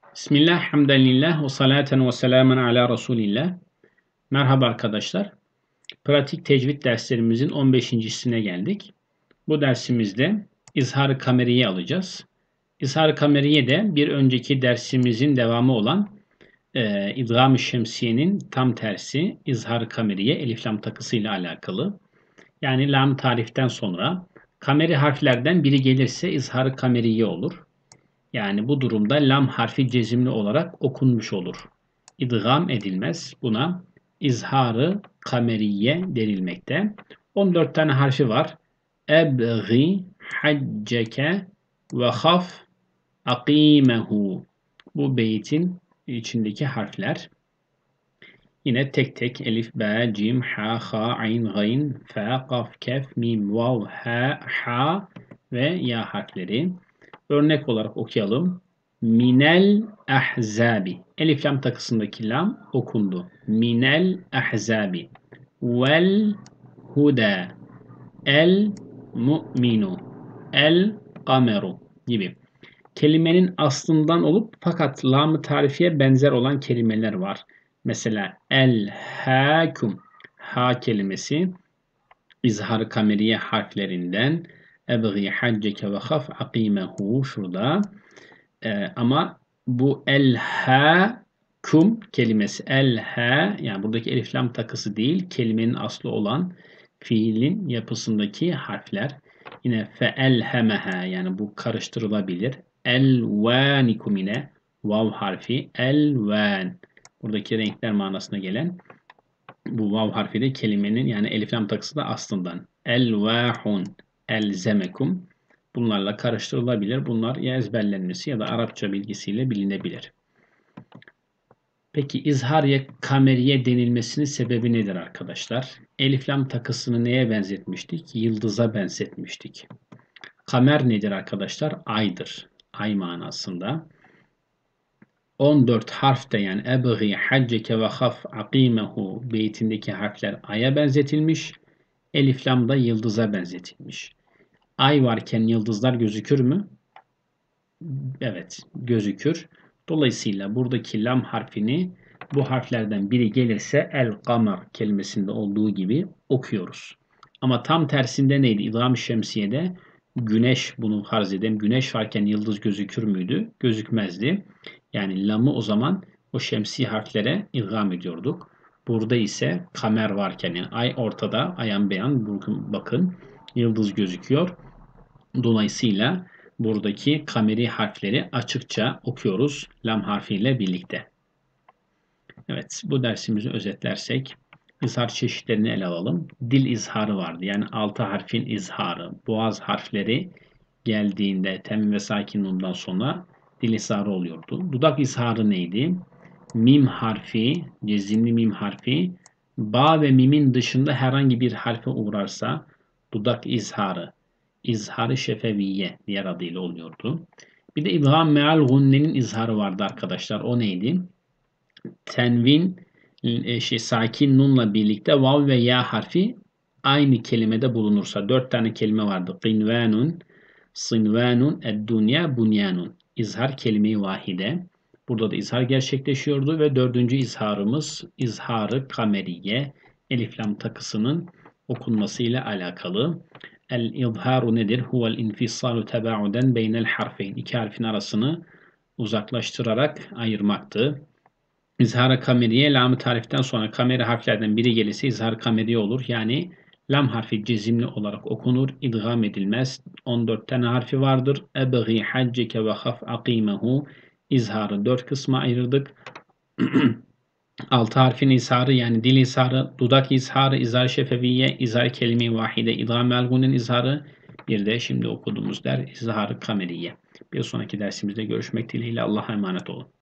Bismillah, hamdülillah ve salaten ve selamen ala Resulillah. Merhaba arkadaşlar. Pratik tecvid derslerimizin 15.sine geldik. Bu dersimizde izhar-ı kameriye alacağız. İzhar-ı kameriye de bir önceki dersimizin devamı olan idgam-ı şemsiyenin tam tersi izhar-ı kameriye elif lam takısıyla alakalı. Yani lam tariften sonra kameri harflerden biri gelirse izhar-ı kameriye olur. Yani bu durumda lam harfi cezimli olarak okunmuş olur. İdgam edilmez. Buna izharı kameriye denilmekte. 14 tane harfi var. Ebgi hacceke ve haf akimehu. Bu beytin içindeki harfler. Yine tek tek elif, b, cim, ha, ha, ayn, gayn, fe, kaf, kef, mim, vav, ha ve ya harfleri. Örnek olarak okuyalım. Minel ahzabi. Elif lam takısındaki lam okundu. Minel ahzabi. Vel huda. El mu'minu. El kameru gibi. Kelimenin aslından olup fakat lam-ı tarifiye benzer olan kelimeler var. Mesela el-hakum. Ha kelimesi izhar-ı kameriye harflerinden ebgi hacceke ve haf akimehu şurada. Ama bu el-ha-kum kelimesi el-ha yani buradaki elif lam takısı değil kelimenin aslı olan fiilin yapısındaki harfler. Yine fe-elhemeha yani bu karıştırılabilir. El-vanikum yine vav harfi el-van. Buradaki renkler manasına gelen bu vav harfi de kelimenin yani elif lam takısı da aslından. El-vahun elzemekum. Bunlarla karıştırılabilir. Bunlar ya ezberlenmesi ya da Arapça bilgisiyle bilinebilir. Peki izhariye kameriye denilmesinin sebebi nedir arkadaşlar? Elif lam takısını neye benzetmiştik? Yıldıza benzetmiştik. Kamer nedir arkadaşlar? Aydır. Ay manasında. 14 harf de yani ebgi hacceke ve haf akimehu beytindeki harfler aya benzetilmiş. Elif lam da yıldıza benzetilmiş. Ay varken yıldızlar gözükür mü? Evet, gözükür. Dolayısıyla buradaki lam harfini bu harflerden biri gelirse el-kamer kelimesinde olduğu gibi okuyoruz. Ama tam tersinde neydi? İdgam-ı şemsiyede güneş bunu farz edelim. Güneş varken yıldız gözükür müydü? Gözükmezdi. Yani lamı o zaman o şemsi harflere idgam ediyorduk. Burada ise kamer varken yani ay ortada, ayan beyan bakın yıldız gözüküyor. Dolayısıyla buradaki kameri harfleri açıkça okuyoruz lam harfiyle birlikte. Evet, bu dersimizi özetlersek izhar çeşitlerini ele alalım. Dil izharı vardı. Yani 6 harfin izharı. Boğaz harfleri geldiğinde tem ve sakin nundan sonra dil izharı oluyordu. Dudak izharı neydi? Mim harfi, cezimli mim harfi ba ve mimin dışında herhangi bir harfe uğrarsa dudak izharı. İzhar-ı şefeviye diğer adıyla oluyordu. Bir de idgam meal gunnenin izharı vardı arkadaşlar. O neydi? Tenvin sakin nunla birlikte vav ve ya harfi aynı kelimede bulunursa 4 tane kelime vardı. Qinvanun, sinvanun, ed-dunya, bunyanun. İzhar kelime-i vahide. Burada da izhar gerçekleşiyordu ve 4. izharımız izhar-ı kameriye elif lam takısının okunmasıyla alakalı. El-izharu nedir? Huvel infisalu tebauden beynel harfeyn. İki harfin arasını uzaklaştırarak ayırmaktı. İzhar-ı kameriye lam-ı tariften sonra kameri harflerden biri gelirse izhar-ı kameriye olur. Yani lam harfi cezimli olarak okunur, idgam edilmez. 14 tane harfi vardır. Ebgi hacceke ve haf akimehu. İzharı 4 kısma ayırdık. 6 harfin izharı yani dil izharı, dudak izharı, izhar şefeviye, izhar kelime-i vahide, idgam elgunin izharı. Bir de şimdi okuduğumuz izhar-ı kameriye. Bir sonraki dersimizde görüşmek dileğiyle Allah'a emanet olun.